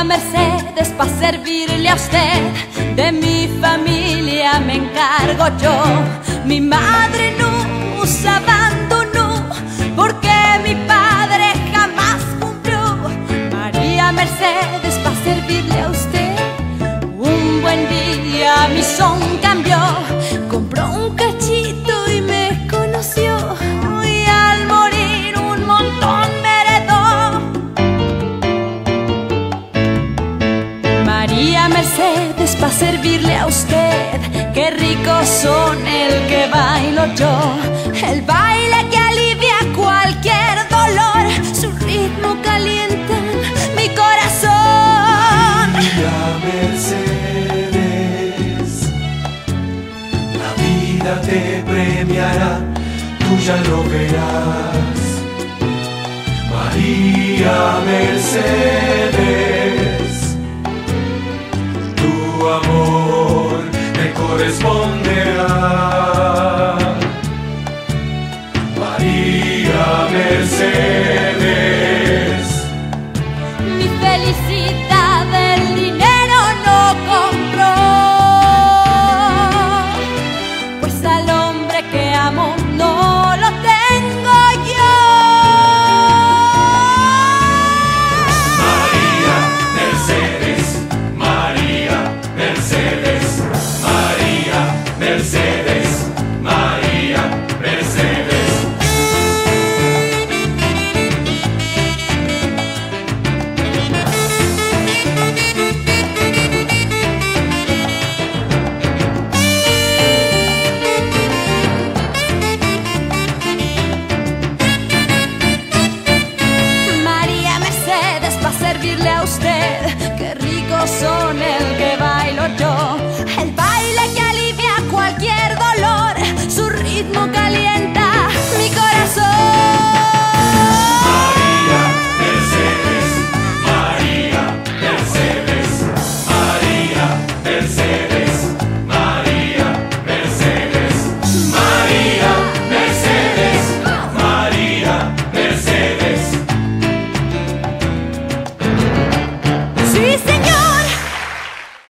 Mercedes, pa' servirle a usted. De mi familia me encargo yo. Mi madre nos abandonó porque mi padre jamás cumplió. María Mercedes, pa' servirle a usted. Un buen día mi son cambió, compró un cachito y me conoció. Y al morir un montón me heredó. María Mercedes, pa' servirle a usted. Qué ricos son el que bailo yo, el baile que alivia cualquier dolor. Su ritmo calienta mi corazón. María Mercedes, la vida te premiará, tú ya lo verás. María Mercedes.